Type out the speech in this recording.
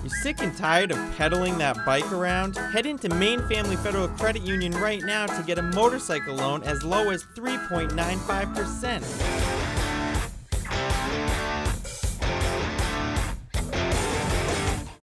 You sick and tired of pedaling that bike around? Head into Maine Family Federal Credit Union right now to get a motorcycle loan as low as 3.95%.